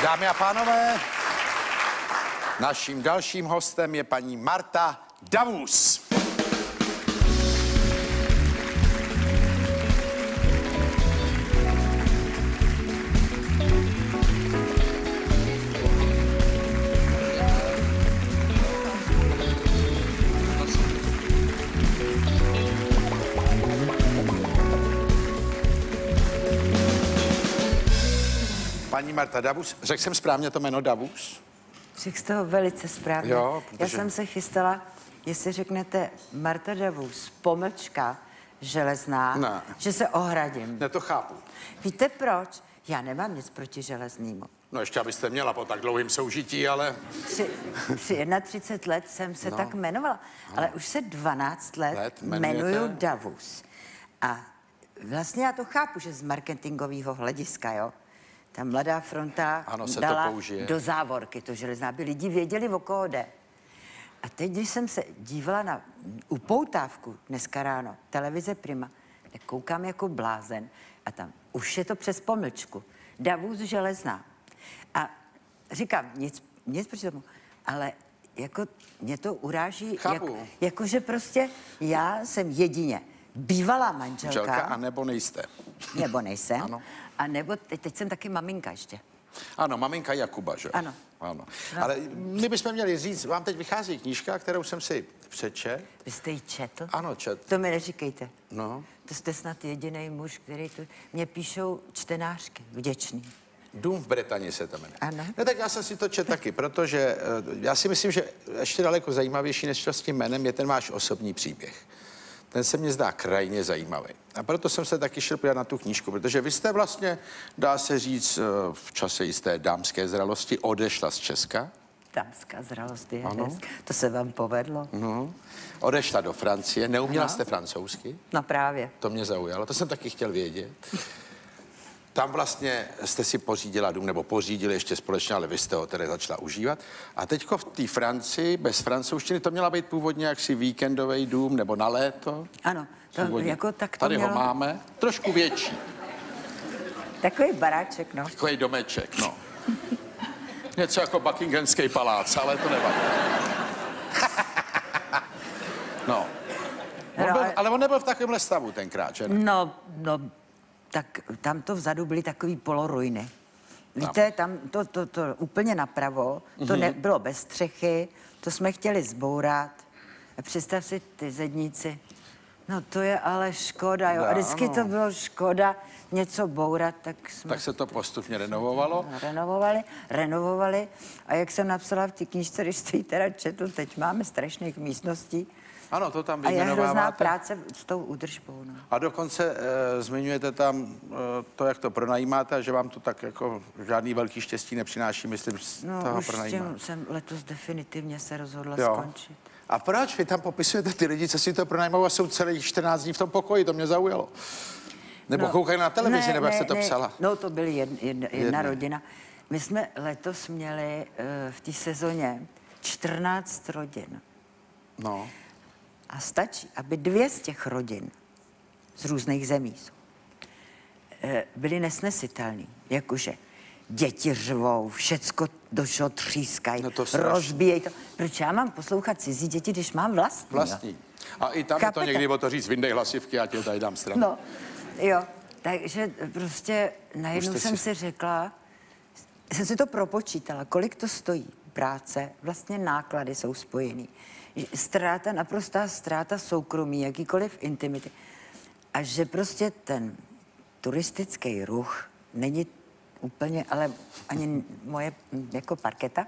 Dámy a pánové, naším dalším hostem je paní Marta Davus. Paní Marta Davus, řekl jsem správně to jméno Davus? Řekl jste ho velice správně. Jo, protože... Já jsem se chystala, jestli řeknete Marta Davus, pomlčka, Železná, ne, že se ohradím. Ne, to chápu. Víte proč? Já nemám nic proti Železnému. No ještě abyste měla po tak dlouhým soužití, ale... Při 31 let jsem se tak jmenovala, ale už se 12 let jmenuju Davus. A vlastně já to chápu, že z marketingového hlediska, jo, ta Mladá fronta dala do závorky to Železná, aby lidi věděli, o koho jde. A teď, když jsem se dívala na upoutávku dneska ráno, televize Prima, tak koukám jako blázen a tam už je to přes pomlčku. Davus Železná. A říkám, nic proti tomu, ale jako mě to uráží, jakože prostě já jsem jedině bývalá manželka. A nebo nejste. Nebo nejsem. Ano. A nebo teď jsem taky maminka ještě. Ano, maminka Jakuba, že? Ano. Ano. No. Ale my bychom měli říct, vám teď vychází knížka, kterou jsem si přečet. Vy jste ji četl? Ano, četl. To mi neříkejte. No. To jste snad jediný muž, který tu... Mě píšou čtenářky, vděčný. Dům v Bretani se to jmenuje. Ano. No tak já jsem si to četl taky, protože já si myslím, že ještě daleko zajímavější než s tím jménem je ten váš osobní příběh. Ten se mně zdá krajně zajímavý. A proto jsem se taky šel podívat na tu knížku, protože vy jste vlastně, dá se říct, v čase jisté dámské zralosti odešla z Česka. Dámská zralost je hezká. To se vám povedlo. No. Odešla do Francie. Neuměla jste francouzsky? No právě. To mě zaujalo, to jsem taky chtěl vědět. Tam vlastně jste si pořídila dům, nebo pořídili ještě společně, ale vy jste ho tedy začala užívat. A teďko v té Francii, bez francouzštiny, to měla být původně jaksi víkendový dům, nebo na léto? Ano, to jako tak to tady mělo... ho máme, trošku větší. Takový baráček, no. Takový domeček, no. Něco jako Buckinghamský palác, ale to nevadí. No. Ale on nebyl v takovémhle stavu tenkrát, že ne? No, tak tam to vzadu byly takový polorujny. Víte, tam to úplně napravo, to nebylo bez střechy, to jsme chtěli zbourat. A představ si ty zedníci. No to je ale škoda, jo. A vždycky to bylo škoda něco bourat, tak jsme... Tak se to postupně renovovalo? Renovovali. A jak jsem napsala v té knížce, když jste ji teda četl, teď máme strašných místností. Ano, to tam vyjmenováváte. A je hrozná práce s tou údržbou. No. A dokonce zmiňujete tam to, jak to pronajímáte, a že vám to tak jako žádný velký štěstí nepřináší, myslím, z toho pronajímání. No, už jsem letos definitivně se rozhodla skončit. A proč vy tam popisujete ty lidi, co si to pronajímají a jsou celých 14 dní v tom pokoji? To mě zaujalo. Nebo koukají na televizi, nebo jak jste to psala? No, to byly jedna rodina. My jsme letos měli v té sezóně 14 rodin. No. A stačí, aby 2 z těch rodin z různých zemí byly nesnesitelný. Jakože děti řvou, všecko došlo třískají, rozbíjejí to. Proč já mám poslouchat cizí děti, když mám vlastní? Vlastní. A i tam je to někdy o to říct, vyndej hlasivky, já ti tady dám stranu. No, jo. Takže prostě najednou jsem si řekla, jsem si to propočítala, kolik to stojí práce, vlastně náklady jsou spojený. Naprostá ztráta soukromí, jakýkoliv intimity. A že prostě ten turistický ruch není úplně, ale ani moje jako parketa.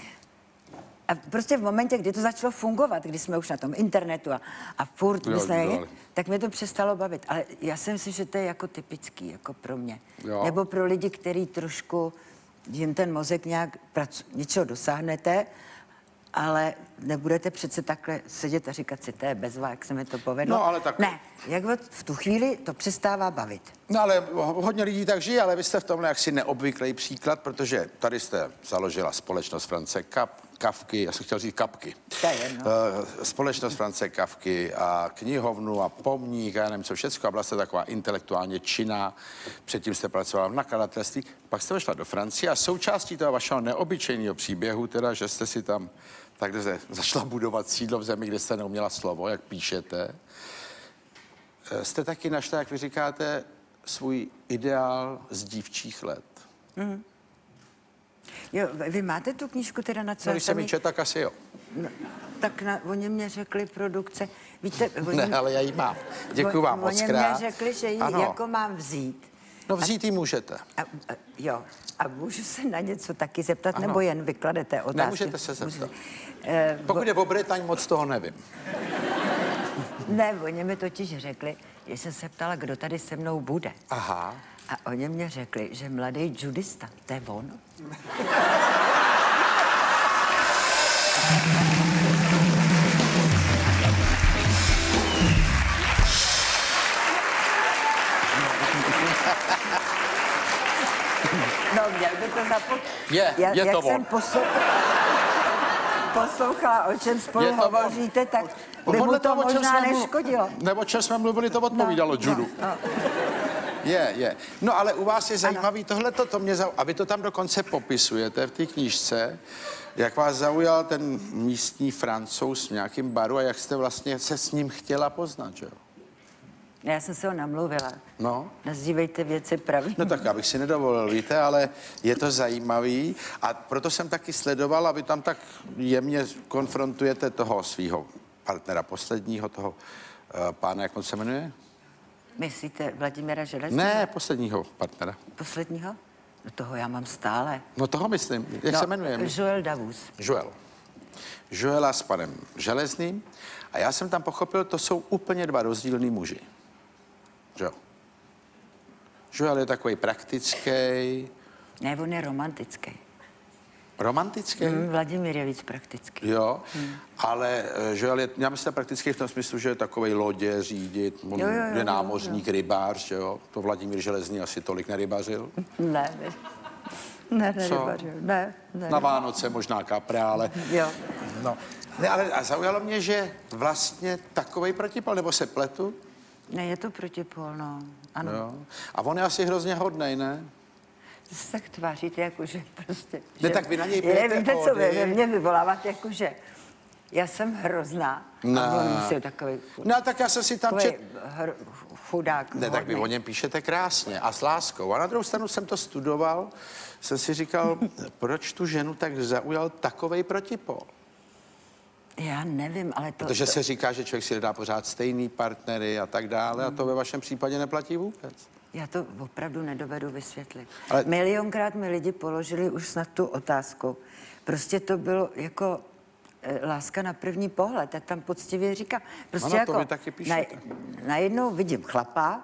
A prostě v momentě, kdy to začalo fungovat, kdy jsme už na tom internetu a furt, tak mě to přestalo bavit. Ale já si myslím, že to je jako typický, jako pro mě. Jo. Nebo pro lidi, který trošku, jim ten mozek nějak něčeho dosáhnete, ale nebudete přece takhle sedět a říkat si, to je bezva, jak se mi to povedlo. No, ale tak... Ne, jak v tu chvíli to přestává bavit. No, ale hodně lidí tak žije, ale vy jste v tomhle jaksi neobvyklý příklad, protože tady jste založila společnost France Cup, Kafky, já jsem chtěl říct Kapky. To je jedno. Společnost France Kafky a knihovnu a pomník, já nevím co všecko. A byla jste taková intelektuálně činná. Předtím jste pracovala v nakladatelství. Pak jste šla do Francie a součástí toho vašeho neobyčejného příběhu, teda, že jste si tam takhle začala budovat sídlo v zemi, kde jste neuměla slovo, jak píšete. Jste taky našla, jak vy říkáte, svůj ideál z dívčích let. Mm. Jo, vy máte tu knížku teda na co? No, když jsem ji četl, tak asi jo. No, tak oni mě řekli produkce. Víte, Ne, ale já ji mám. Děkuju vám moc krát. Oni mě řekli, že ji jako mám vzít. No vzít ji můžete. Jo, a můžu se na něco taky zeptat, nebo jen vykladete otázky? Nemůžete se zeptat. Pokud je o Bretaň, moc toho nevím. Ne, oni mi totiž řekli, že jsem se ptala, kdo tady se mnou bude. Aha. A oni mě řekli, že mladý judista, to je on. No, měl by to Je to jak on. jsem poslouchala, o čem spolu hovoříte, tak by mu to možná neškodilo. Nebo o čem jsme mluvili, to odpovídalo judu. No. Je. No ale u vás je zajímavý tohleto, to mě a vy to tam dokonce popisujete v té knížce, jak vás zaujal ten místní Francouz v nějakém baru a jak jste vlastně se s ním chtěla poznat, že jo? Já jsem se ho namluvila. No. Nazývejte věci pravý. No tak já bych si nedovolil, víte, ale je to zajímavý a proto jsem taky sledoval a vy tam tak jemně konfrontujete toho svého partnera posledního, toho pána, jak on se jmenuje? Myslíte Vladimíra Železného? Ne, posledního partnera. Posledního? No toho já mám stále. No toho myslím. Jak se jmenuje? Joel Davus. Joela s panem Železným. A já jsem tam pochopil, to jsou úplně dva rozdílní muži. Jo. Joel je takový praktický. Ne, on je romantický. Romantický? Vladimír je víc praktický. Jo, ale Joel je, já myslím, praktický v tom smyslu, že je takovej lodě řídit, on je námořník, rybář, že jo. To Vladimír Železný asi tolik nerybařil. Ne, nerybařil, ne. Na Vánoce možná kapra, ale... Jo. No. Ne, ale a zaujalo mě, že vlastně takovej protipol, nebo se pletu? Ne, je to protipol, no. Ano. Jo. A on je asi hrozně hodnej, ne? Se tak tváříte, jakože prostě... Ne, tak vy na něj pijete víte, co vy mě vyvoláváte, jakože já jsem hrozná. Ne. A on musí takový... No, tak já jsem si tam chudák. Ne, tak vy o něm píšete krásně a s láskou. A na druhou stranu jsem to studoval, jsem si říkal, proč tu ženu tak zaujal takovej protipol? Já nevím, ale to... Protože se říká, že člověk si nedá pořád stejný partnery a tak dále a to ve vašem případě neplatí vůbec. Já to opravdu nedovedu vysvětlit. Ale... Milionkrát mi lidi položili už snad tu otázku. Prostě to bylo jako láska na první pohled, jak tam poctivě říká. Prostě ano, jako to vy taky píšete. Najednou vidím chlapa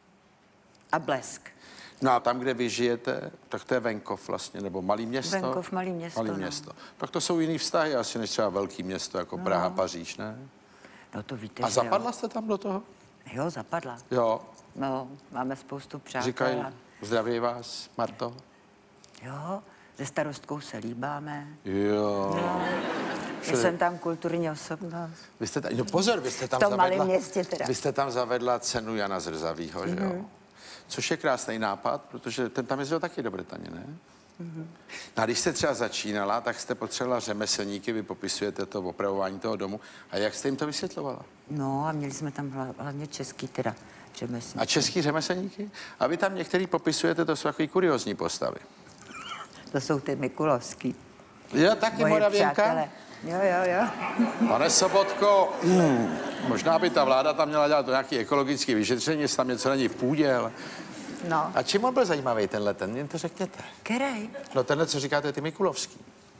a blesk. No a tam, kde vy žijete, tak to je venkov vlastně, nebo malý město? Venkov, malý město. Malý město. Tak to jsou jiný vztahy asi než třeba velký město, jako Praha, Paříž, ne? No to víte, a zapadla jste tam do toho? Jo, zapadla. Jo. No, máme spoustu přátel. Říkají, zdraví vás, Marto. Jo, se starostkou se líbáme. Jo. No, jsem tam kulturní osobnost. Vy jste no pozor, vy jste tam v tom malém městě teda. Vy jste tam zavedla cenu Jana Zrzavýho, že jo? Což je krásný nápad, protože ten tam jezdil taky do Bretaně, ne? No a když jste třeba začínala, tak jste potřebovala řemeslníky, vy popisujete to opravování toho domu. A jak jste jim to vysvětlovala? No a měli jsme tam hlavně český teda řemeslníky. A český řemeslníky? A vy tam některý popisujete, to jsou takový kuriózní postavy. To jsou ty Mikulovský. Jo, taky Moravěnka? Jo. Pane Sobotko, možná by ta vláda tam měla dělat nějaké ekologické vyšetření, jestli tam něco není v půdě, ale... No. A čím on byl zajímavý tenhle, jen to řekněte. Kerej? No tenhle, co říkáte, ty Mikulovský.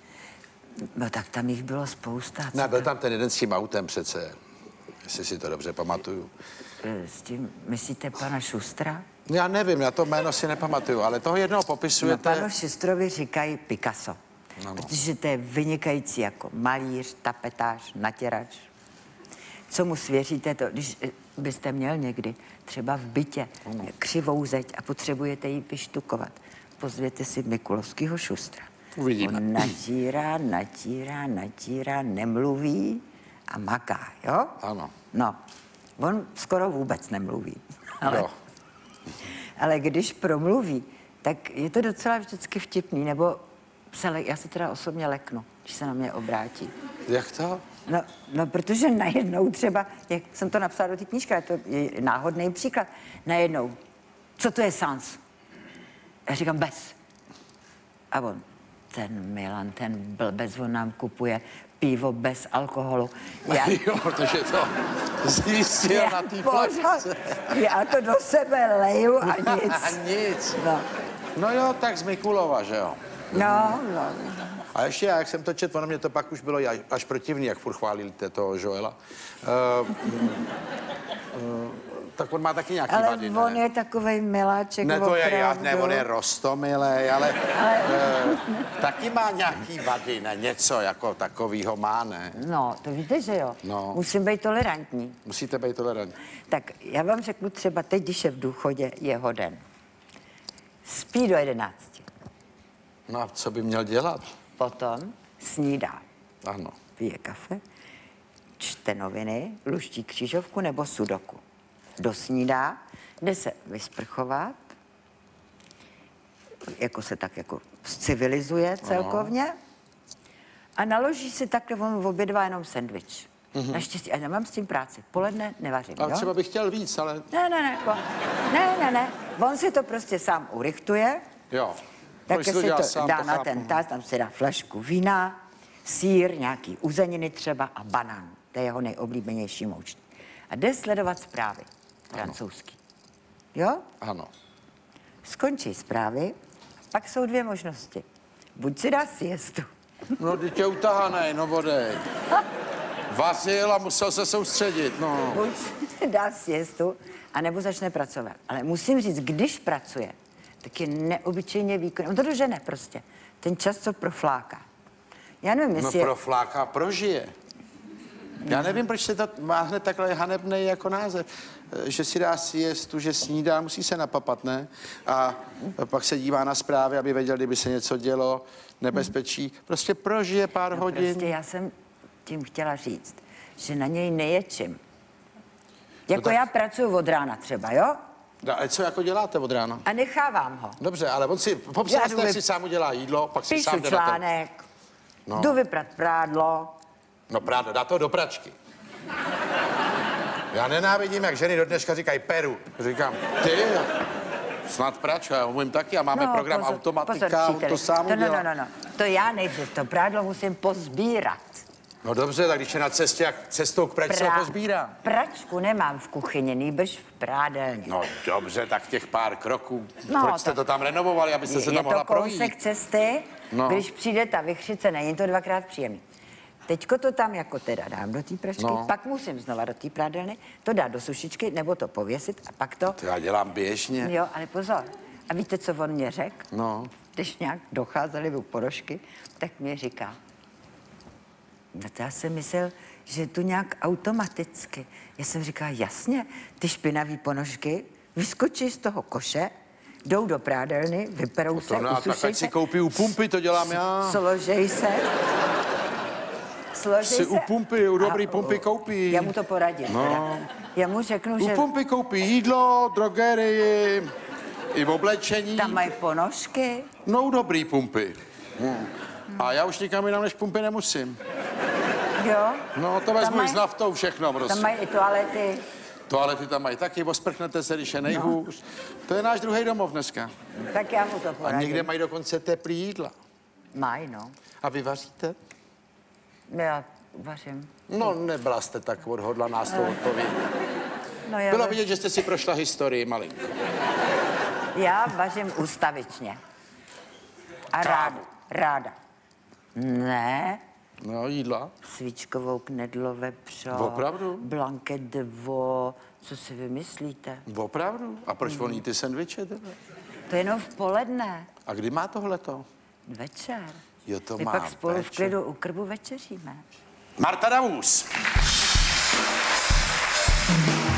No tak tam jich bylo spousta. Ne, byl tam ten jeden s tím autem přece, jestli si to dobře pamatuju. S tím, myslíte pana Šustra? Já nevím, já to jméno si nepamatuju, ale toho jednoho popisujete... No panu Šustrovi říkají Picasso. No. Protože to je vynikající jako malíř, tapetář, natěrač. Co mu svěříte to, když byste měl někdy třeba v bytě křivou zeď a potřebujete ji vyštukovat. Pozvěte si Mikulovskýho Šustra. Uvidíme. On natírá, nemluví a maká, jo? Ano. No, on skoro vůbec nemluví. Jo. Ale když promluví, tak je to docela vždycky vtipný, nebo já se teda osobně leknu, když se na mě obrátí. Jak to? No, protože najednou třeba, jak jsem to napsala do té knížky, to je náhodný příklad, najednou, co to je sans? Já říkám bez. A on, ten Milan, ten blbec, on nám kupuje pivo bez alkoholu. Jo, protože to zjistil na té flašce. Já to do sebe leju a nic. A nic. No jo, tak z Mikulova, že jo? No. A ještě já, jak jsem to četl, ono mě to pak už bylo až protivný, jak furt chválili toho Joela. Tak on má taky nějaký vady, ale on je takovej miláček. Ne, to je já, ne, on je rostomilej, ale taky má nějaký vady, ne, něco jako takovýho má, ne? No, to víte, že jo? No. Musím být tolerantní. Musíte být tolerantní. Tak já vám řeknu třeba teď, když je v důchodě, jeho den. Spí do 11. No a co by měl dělat? Potom snídá. Ano. Pije kafe, čte noviny, luští křížovku nebo sudoku. Dosnídá, jde se vysprchovat, jako se tak jako civilizuje celkovně a naloží si takhle, on obědvá jenom sendvič. Naštěstí, a nemám s tím práci. Poledne nevařím, Ale jo? třeba bych chtěl víc, ale... Ne. On si to prostě sám urychtuje. Jo. Tak si to sám, dá to na chápu. ten tas, tam si dá flašku vína, sýr, nějaký uzeniny třeba a banán. To je jeho nejoblíbenější moučný. A jde sledovat zprávy francouzský. Jo? Ano. Skončí zprávy, pak jsou dvě možnosti. Buď si dá siestu. No, teď je utahanej, no bodej. Vařil a musel se soustředit, no. Buď si dá siestu, anebo začne pracovat. Ale musím říct, když pracuje, tak je neobyčejně výkonný. On to dožene prostě. Ten čas, co profláká. Já nevím, jestli No profláká, prožije. Já nevím, proč se to má hned takhle hanebný jako název. Že si dá siestu, že snídá, musí se napapat, ne? A pak se dívá na zprávy, aby věděl, kdyby se něco dělo, nebezpečí. Prostě prožije pár hodin. Prostě já jsem tím chtěla říct, že na něj neječím. Jako tak... já pracuji od rána třeba, jo? Ale co jako děláte od rána? A nechávám ho. Dobře, ale on si popsal jste, jak si sám udělá jídlo, pak si sám Píšu jde na ten... článek, jdu vyprat prádlo. No prádlo, dá to do pračky. Já nenávidím, jak ženy do dneška říkají peru. Říkám, ty, snad pračka, já umím taky a máme program automatika, on to sám udělá. No. To já nejdřív, to prádlo musím pozbírat. No dobře, tak když je na cestě, jak cestou k pračce ho pozbírá. Pračku nemám v kuchyni, nýbrž v prádelně. No dobře, tak těch pár kroků. No, Proč jste to tam renovovali, abyste se tam mohla projít? Je to kousek cesty, když přijde ta vychřice, není to dvakrát příjemný. Teďko to tam jako teda dám do té pračky, pak musím znova do té prádelny, to dát do sušičky, nebo to pověsit a pak to... To já dělám běžně. Jo, ale pozor. A víte, co on mě řekl? No. Když nějak docházely u ponožky, tak mě říká, no to já jsem myslel, že je to nějak automaticky. Já jsem říkala, jasně, ty špinavý ponožky vyskočí z toho koše, jdou do prádelny, vyperou se, usušej se. Tak si koupí u pumpy, to dělám já. Složej se. Si u pumpy, u dobrý pumpy koupí. Já mu to poradím. No. Já mu řeknu, že... U pumpy koupí jídlo, drogerii, i v oblečení. Tam mají ponožky. No, u dobrý pumpy. A já už nikam jinam než pumpy nemusím. Jo? No, to vezmu s naftou všechno, prostě. Tam mají i toalety. Toalety tam mají taky, osprchnete se, když je nejhůř. To je náš druhý domov dneska. Tak já mu to poradím. A někde mají dokonce teplý jídla. Mají, no. A vy vaříte? Já vařím. No, nebyla jste tak odhodlaná s tou odpovědí. No, Bylo vidět, že jste si prošla historii malinko. Já vařím ústavičně. A ráda. Ne. No, jídla. Svíčkovou knedlo vepřo. Opravdu? Blanket de veau. Co si vymyslíte? Opravdu? A proč voní ty sendviče? To je jenom v poledne. A kdy má tohleto? Večer. Jo, to My má pak spolu večer. v klidu u krbu večeříme. Marta Davus.